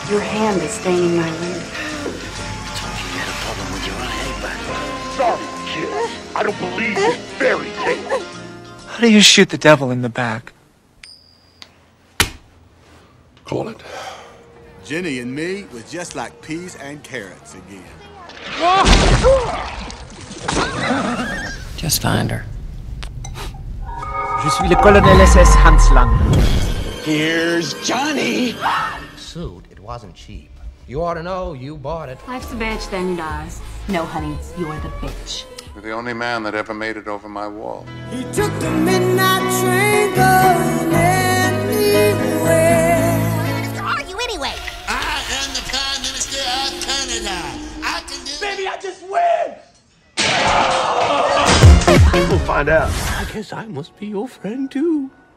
Your hand is staining my linen. Told you had a problem with your eye, but... Sorry, kid. I don't believe this fairy tale. How do you shoot the devil in the back? Call it. Jenny and me was just like peas and carrots again. Just find her. Je suis le colonel SS Hans Lang. Here's Johnny. Suit, it wasn't cheap. You ought to know, you bought it. Life's a bitch, then dies. No, honey, you're the bitch. You're the only man that ever made it over my wall. He took the midnight train going anywhere. Who are you anyway? I am the Prime Minister of Canada. I can do... Baby, I just win! We'll find out. I guess I must be your friend, too.